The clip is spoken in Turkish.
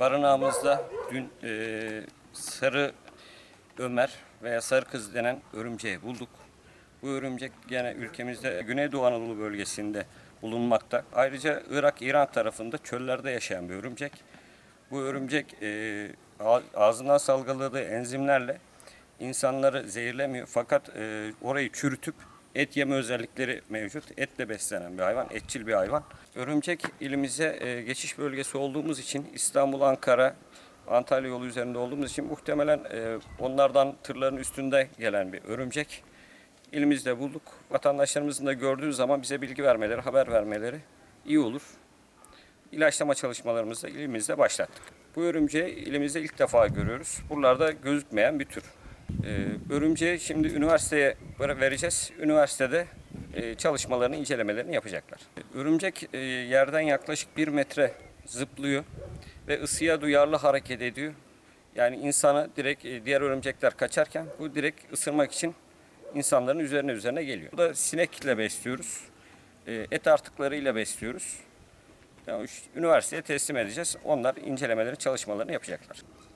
Barınağımızda dün sarı Ömer veya sarı kız denen örümceği bulduk. Bu örümcek gene ülkemizde Güneydoğu Anadolu bölgesinde bulunmakta. Ayrıca Irak-İran tarafında çöllerde yaşayan bir örümcek. Bu örümcek ağzından salgıladığı enzimlerle insanları zehirlemiyor. Fakat orayı çürütüp et yeme özellikleri mevcut. Etle beslenen bir hayvan, etçil bir hayvan. Örümcek ilimize geçiş bölgesi olduğumuz için İstanbul, Ankara, Antalya yolu üzerinde olduğumuz için muhtemelen onlardan tırların üstünde gelen bir örümcek. İlimizde bulduk. Vatandaşlarımızın da gördüğü zaman bize bilgi vermeleri, haber vermeleri iyi olur. İlaçlama çalışmalarımızı da ilimizde başlattık. Bu örümceği ilimizde ilk defa görüyoruz. Buralarda gözükmeyen bir tür. Örümceği şimdi üniversiteye vereceğiz. Üniversitede çalışmalarını, incelemelerini yapacaklar. Örümcek yerden yaklaşık 1 metre zıplıyor ve ısıya duyarlı hareket ediyor. Yani insana direkt diğer örümcekler kaçarken bu direkt ısırmak için insanların üzerine geliyor. Bu da sinekle besliyoruz. Et artıklarıyla besliyoruz. Yani üniversiteye teslim edeceğiz. Onlar incelemelerini, çalışmalarını yapacaklar.